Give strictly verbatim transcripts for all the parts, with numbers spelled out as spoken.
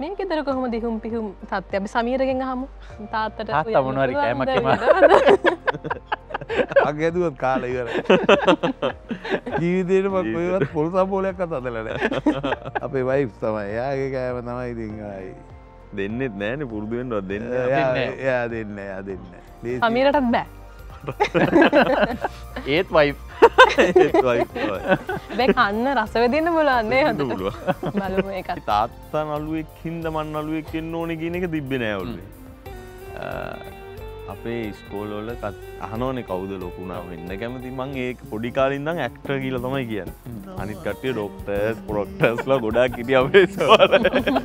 මේ ගෙදර කොහොමද ඉහුම් පිහුම් තත්ත්වය? අපි සමීරගෙන් අහමු. තාත්තට තාත්තා මොනවාරි කෑමක් එම අගේදුවත් කාලේ ඉවරයි. ජීවිතේට මම කොහෙවත් පොල් සම්බෝලයක් අත හදලා නැහැ. අපේ වයිෆ් තමයි. එයාගේ කෑම තමයි ඉතින් ආයි දෙන්නෙත් නැහැනේ පුරුදු වෙන්නවත් දෙන්නේ නැහැ. එයා දෙන්නේ එයා දෙන්නේ. සමීරටත් බෑ. ඒත් වයිෆ් ඒත් වයිෆ් තමයි. බෑ කන්න රස වෙදින්න බලන්න නේ හදට. බලමු ඒකත්. තාත්තා නළුවෙක් හින්දා මන් නළුවෙක් වෙන්න ඕනේ කියන එක තිබ්බේ නෑ ඔළුවේ. අපේ ඉස්කෝල වල අහනෝනේ කවුද ලොකුණා වෙන්න කැමති මං ඒක පොඩි කාලේ ඉඳන් ඇක්ටර් කියලා තමයි කියන්නේ. අනිත් කට්ටිය ડોක්ටර්ස් ප්‍රොක්ටර්ස්ලා ගොඩාක් හිටියා අපේ ඉස්කෝලේ.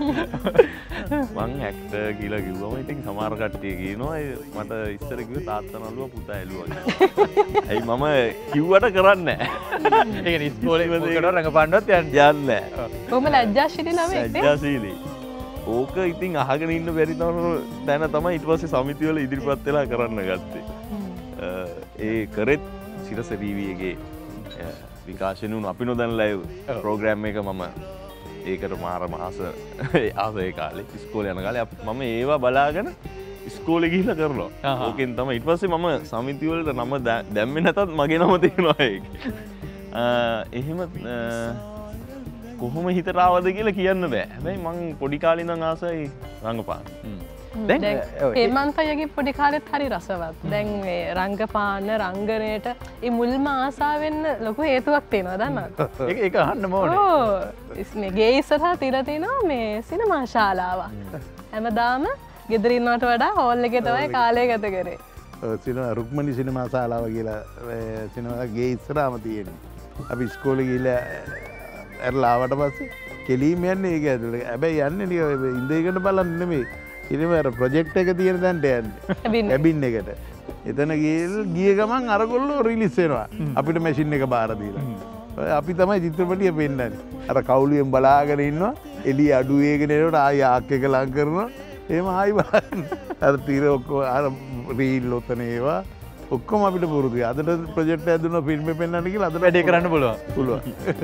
මං ඇක්ටර් කියලා කිව්වම ඉතින් සමහර කට්ටිය කියනවා මට ඉස්සර කිව්වේ තාත්තා නළුවා පුතා ඇලුවා කියලා. ඇයි මම කිව්වට කරන්නේ නැහැ. ඒ කියන්නේ ඉස්කෝලේ මොකටද රඟපාන්නවත් යන්නේ නැහැ. කොහොම ලැජ්ජාශීලී ළමෙක් නේ? ලැජ්ජාශීලී. ඕක ඉතින් අහගෙන ඉන්න බැරි තැන තමයි ඊට පස්සේ සමිතිවල ඉදිරිපත් වෙලා කරන්න ගත්තේ. ඒ කරෙත් සිරස ටීවීගේ විකාශන වුණු අපි නොදන්න ලයිව් ප්‍රෝග්‍රෑම් එක මම ඒකට මාර මාස ආසය කාලේ ඉස්කෝලේ යන කාලේ මම ඒවා බලාගෙන ඉස්කෝලේ ගිහිල්ලා කරනවා. ඕකෙන් තමයි ඊට පස්සේ මම සමිතිවලට නම දැම්මේ නැතත් මගේ නම තියෙනවා ඒකේ. එහෙම කොහොම හිතට ආවද කියලා කියන්න බෑ. හැබැයි මං පොඩි කාලේ ඉඳන් ආසයි රංගපාන. දැන් හේමන්ත අයියාගේ පොඩි කාලෙත් හරි රසවත්. දැන් මේ රංගපාන රංගනයට මේ මුල්ම ආසාව වෙන්න ලොකු හේතුවක් තියෙනවා දන්නවද? ඒක ඒක අහන්න ඕනේ. ඔව්. ඉස්නේ ගේ ඉස්සරහා තියලා තිනවා මේ සිනමා ශාලාවක්. හැමදාම ගෙදර ඉන්නවට වඩා හෝල් එකේ තමයි කාලය ගත කරේ. ඔව් සිනමා රුක්මනි සිනමා ශාලාව කියලා සිනමා ගේ ඉස්සරහාම තියෙන්නේ. අපි ඉස්කෝලේ ගිහලා ඇරලාවට පස්සේ කෙලීම යන්නේ ඒක ඇතුළේ. හැබැයි යන්නේ නික ඉඳගෙන බලන්න නෙමෙයි. ඉතින් අර ප්‍රොජෙක්ට් එක තියෙන තැනට යන්නේ. කැබින් එකට. එතන ගිහලා ගිය ගමන් අරගොල්ලෝ රිලීස් වෙනවා. අපිට මැෂින් එක බාර දීලා. අපි තමයි චිත්‍රපටිය පෙන්නන්නේ. අර කවුළුවෙන් බලාගෙන ඉන්නවා. එළිය අඩු වේගෙන එනකොට ආයි ආක් එක ලං කරනවා. එහෙම ආයි බලන්න. අර තීර ඔක්කොම අර රීල් ඔතන ඒවා ඔක්කොම අපිට පුරුදුයි. අදට ප්‍රොජෙක්ට් එක දුන්නා ෆිල්ම් එක පෙන්වන්න කියලා අදට වැඩේ කරන්න පුළුවන්. පුළුවන්.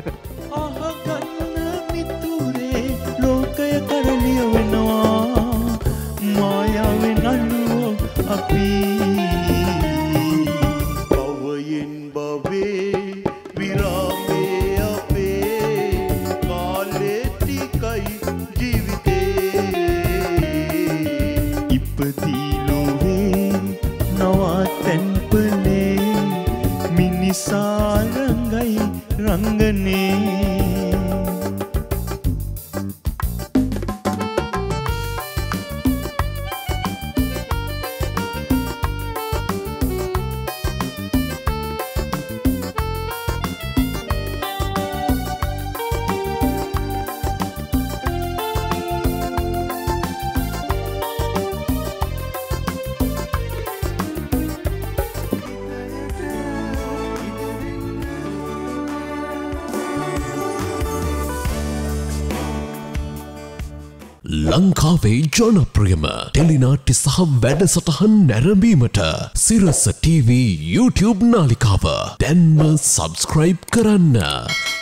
ලෝකය කරලිය වෙනවා මායාවෙන් අල්ලුවෝ අපි භවයෙන් භවේ විරාමේ අපේ කාලේ ටිකයි ජීවිතේ ඉපදී ලෝවේ නවතැන්පලේ මිනිසා රංගයි රංගනේ ලංකාවේ ජනප්‍රියම ටෙලිනාට්‍ය සහ වැඩසටහන් නැරඹීමට සිරස ටීවී YouTube නාලිකාව දැන්ම සබ්ස්ක්‍රයිබ් කරන්න.